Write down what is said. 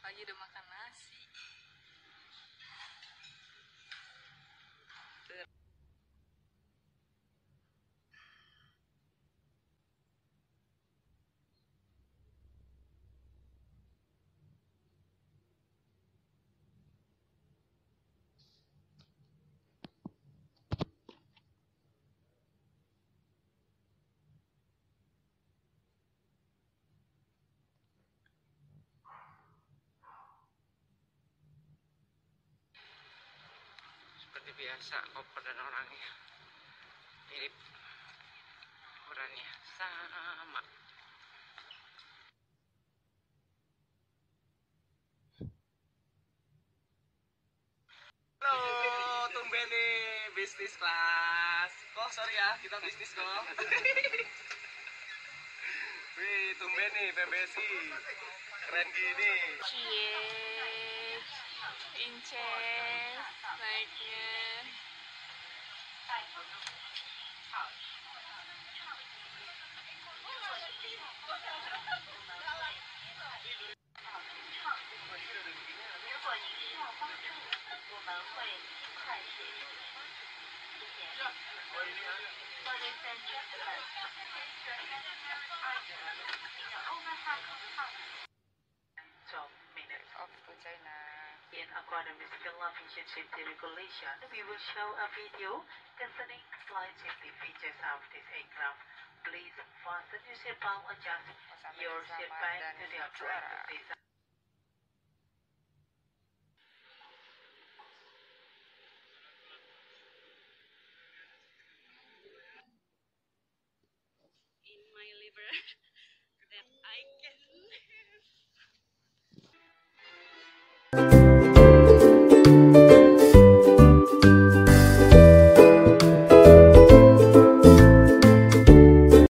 Pagi udah makan nasi. Seperti biasa, koper dan orangnya mirip, ukurannya sama. Halo, tumben nih bisnis kelas. Oh sorry ya, kita bisnis kok. Wih, tumben nih PBSI, keren gini. Cie, Inces, naiknya. Off to China. In accordance with the aviation safety regulation, we will show a video concerning flight safety features of this aircraft. Please fasten your seatbelt, adjust your seatbelt to the upright position.